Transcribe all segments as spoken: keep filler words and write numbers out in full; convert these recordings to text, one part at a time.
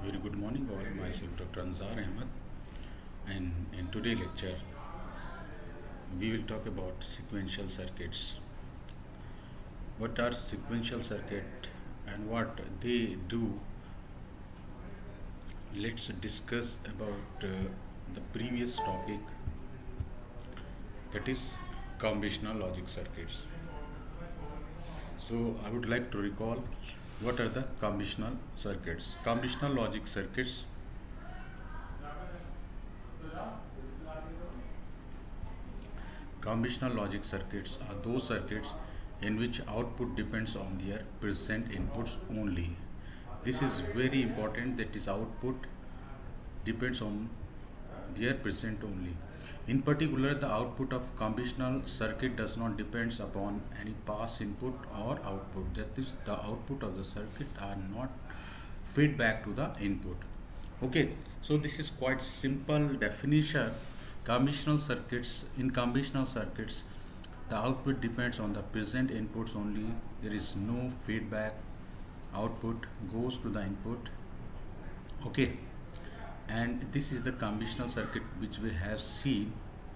Very good morning all, myself Doctor Anzar Ahmed, and in today's lecture we will talk about sequential circuits. What are sequential circuit and what they do? Let's discuss about uh, the previous topic, that is combinational logic circuits. So I would like to recall what are the combinational circuits. Combinational logic circuits Combinational logic circuits are those circuits in which output depends on their present inputs only. This is very important, that is output depends on their present only. In particular, the output of combinational circuit does not depends upon any past input or output. That is, the output of the circuit are not feedback to the input. Okay, so this is quite simple definition. Combinational circuits, in combinational circuits, the output depends on the present inputs only. There is no feedback. Output goes to the input. Okay, and this is the combinational circuit which we have seen.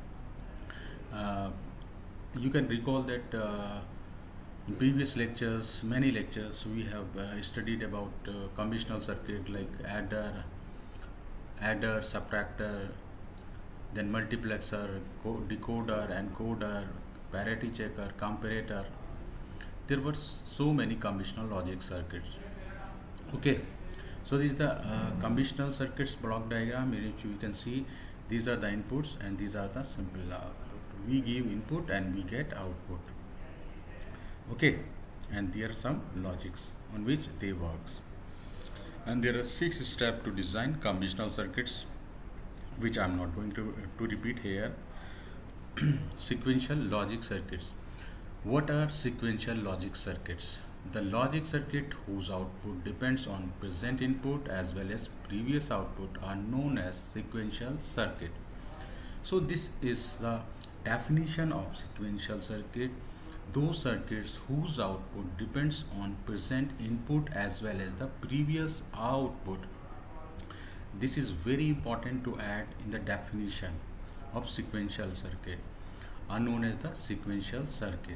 Uh, you can recall that uh, in previous lectures, many lectures, we have uh, studied about uh, combinational circuit like adder, adder, subtractor, then multiplexer, decoder, encoder, parity checker, comparator. There were so many combinational logic circuits. Okay, so this is the uh, combinational circuits block diagram, in which you can see these are the inputs and these are the simple output. We give input and we get output. Okay, and there are some logics on which they works. And there are six steps to design combinational circuits, which I am not going to, to repeat here. Sequential logic circuits. What are sequential logic circuits? The logic circuit whose output depends on present input as well as previous output are known as sequential circuit. So this is the definition of sequential circuit. Those circuits whose output depends on present input as well as the previous output. This is very important to add in the definition of sequential circuit, are known as the sequential circuit.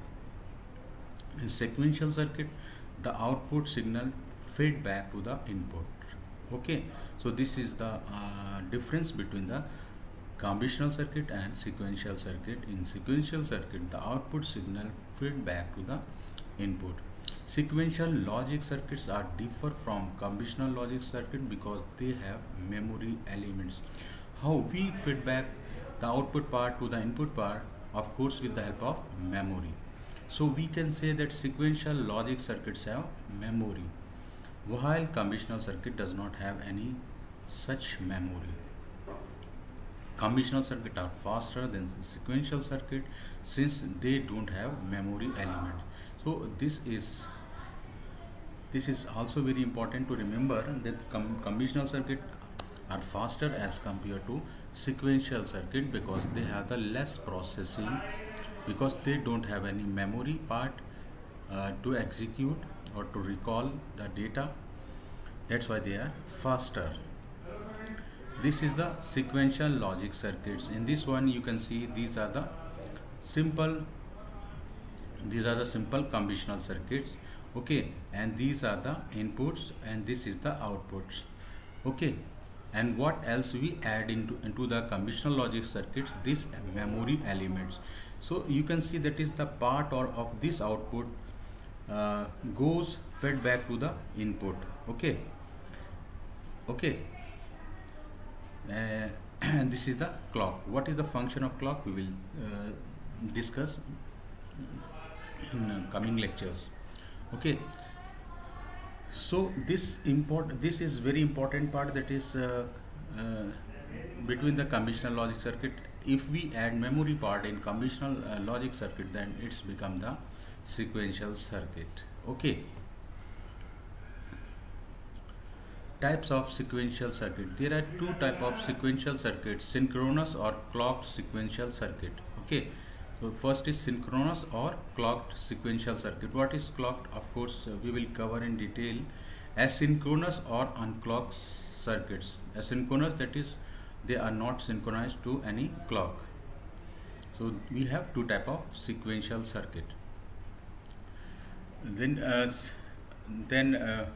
In sequential circuit, the output signal feedback to the input. Okay, so this is the uh, difference between the combinational circuit and sequential circuit. In sequential circuit, the output signal feedback to the input. Sequential logic circuits are differ from combinational logic circuit because they have memory elements. How we feedback the output part to the input part, of course with the help of memory. So we can say that sequential logic circuits have memory, while combinational circuit does not have any such memory. Combinational circuit are faster than the sequential circuit since they don't have memory elements. So this is this is also very important to remember, that com combinational circuit are faster as compared to sequential circuit because they have the less processing, because they don't have any memory part uh, to execute or to recall the data. That's why they are faster. This is the sequential logic circuits. In this one you can see these are the simple these are the simple combinational circuits. Okay, and these are the inputs and this is the outputs. Okay, and what else we add into into the combinational logic circuits? This memory elements. So you can see that is the part or of this output uh, goes fed back to the input. Okay, okay. Uh, and this is the clock. What is the function of clock? We will uh, discuss in uh, coming lectures. Okay, so this import this is very important part, that is uh, uh, between the combinational logic circuit. If we add memory part in combinational uh, logic circuit, then it's become the sequential circuit. Okay, types of sequential circuit. There are two type of sequential circuits: synchronous or clocked sequential circuit. Okay, so first is synchronous or clocked sequential circuit. What is clocked? Of course, uh, we will cover in detail. Asynchronous or unclocked circuits. Asynchronous, that is, they are not synchronized to any clock. So we have two type of sequential circuit. Then uh, then uh,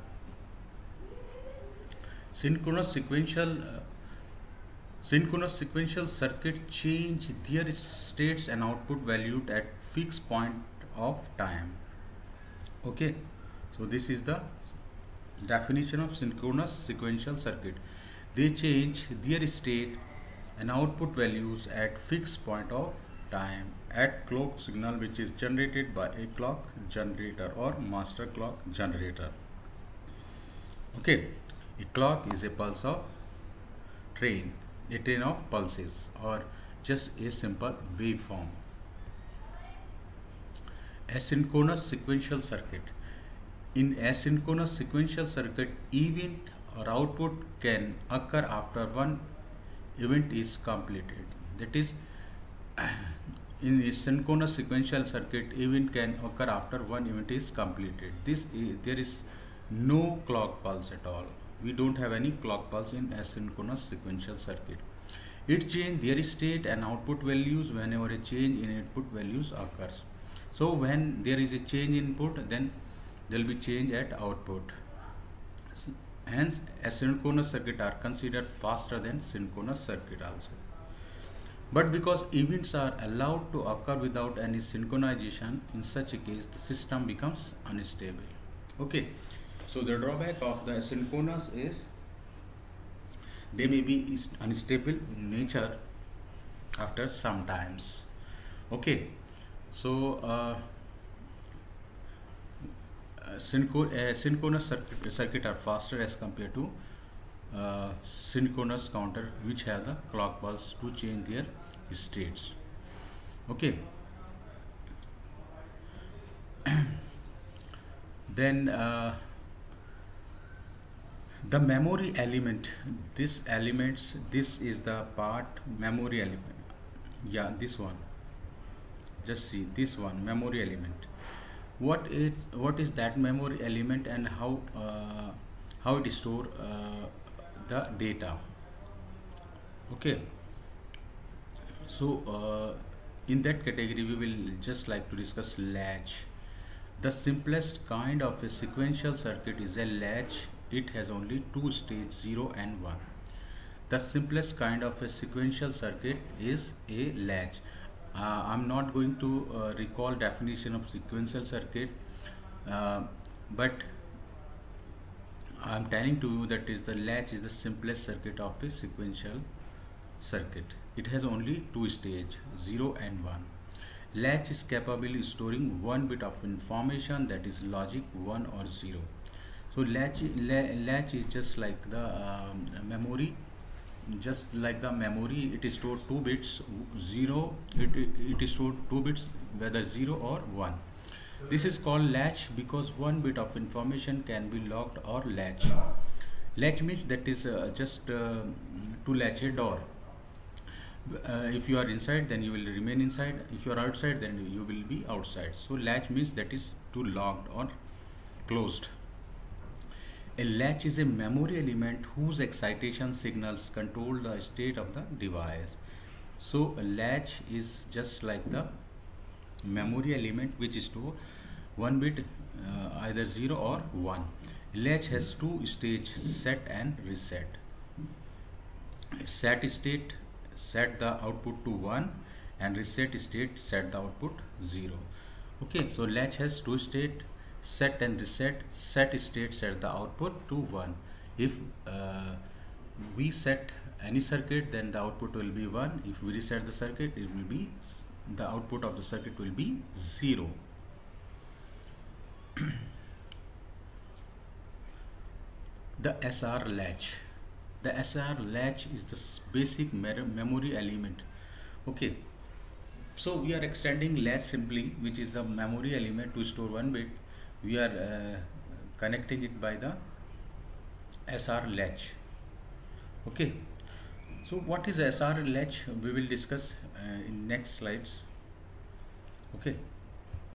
synchronous sequential uh, synchronous sequential circuit change their states and output valued at fixed point of time. Okay, so this is the definition of synchronous sequential circuit. They change their state and output values at fixed point of time at clock signal, which is generated by a clock generator or master clock generator. Okay, a clock is a pulse of train, a train of pulses, or just a simple waveform. Asynchronous sequential circuit. In asynchronous sequential circuit, event or output can occur after one event is completed. That is, in a synchronous sequential circuit, event can occur after one event is completed. This is, there is no clock pulse at all. We don't have any clock pulse in asynchronous sequential circuit. It changes their state and output values whenever a change in input values occurs. So when there is a change in input, then there will be change at output. Hence, asynchronous circuit are considered faster than synchronous circuit also. But because events are allowed to occur without any synchronization, in such a case the system becomes unstable. Okay, so the drawback of the asynchronous is they may be unstable in nature after some times. Okay, so uh, synchro uh, synchronous circuit, circuit are faster as compared to uh, synchronous counter, which have the clock pulse to change their states. Okay, then uh, the memory element, this elements, this is the part memory element. Yeah, this one, just see this one, memory element. What is what is that memory element, and how uh, how it store uh, the data? Okay, so uh, in that category we will just like to discuss latch. The simplest kind of a sequential circuit is a latch. It has only two stages, zero and one. The simplest kind of a sequential circuit is a latch. Uh, I'm not going to uh, recall definition of sequential circuit, uh, but I'm telling to you that is the latch is the simplest circuit of a sequential circuit. It has only two stages, zero and one. Latch is capable of storing one bit of information, that is logic one or zero. So latch, latch is just like the um, memory. Just like the memory, it is stored two bits, zero, it, it is stored two bits, whether zero or one. This is called latch because one bit of information can be locked or latch. Latch means that is uh, just uh, to latch a door. Uh, if you are inside, then you will remain inside. If you are outside, then you will be outside. So latch means that is to locked or closed. A latch is a memory element whose excitation signals control the state of the device. So a latch is just like the memory element which store one bit, uh, either zero or one. Latch has two stages, set and reset. Set state set the output to one, and reset state set the output zero. Okay, so latch has two state, set and reset. Set state set the output to one. If uh, we set any circuit, then the output will be one. If we reset the circuit, it will be the output of the circuit will be zero. The S R latch. The S R latch is the basic memory element. Okay, so we are extending latch simply, which is the memory element to store one bit. We are uh, connecting it by the S R latch. Okay, so what is S R latch? We will discuss uh, in next slides. Okay.